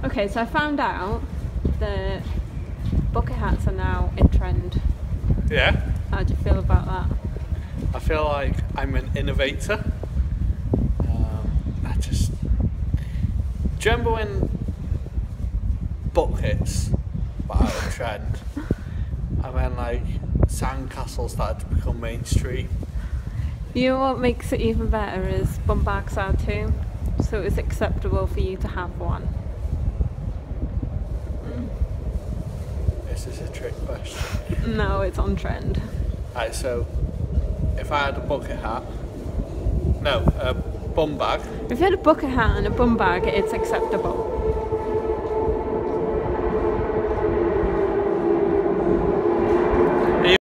Okay, so I found out that bucket hats are now in trend. Yeah. How do you feel about that? I feel like I'm an innovator. Do you remember when buckets were out of trend? And then like sandcastles started to become mainstream. You know what makes it even better is bumbags are too. So it's acceptable for you to have one. This is a trick question. No, it's on trend. Right, so if I had a bucket hat, no, a bum bag. If you had a bucket hat and a bum bag, it's acceptable.